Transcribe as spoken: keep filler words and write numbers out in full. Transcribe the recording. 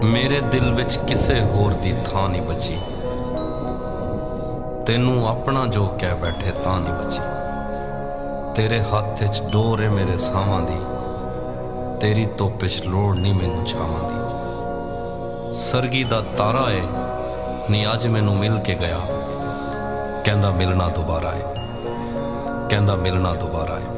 मेरे दिल विच किसे होर दी थां नहीं बची, तेनू अपना जो कह बैठे तां नहीं बची। तेरे हत्थ च डोर है मेरे सावां दी, तेरी धुप च लोड़ नहीं मैनू छावां दी। सरगी दा तारा है नी अज मैनू मिल के गया, कहंदा मिलना दोबारा है, कहंदा मिलना दोबारा है।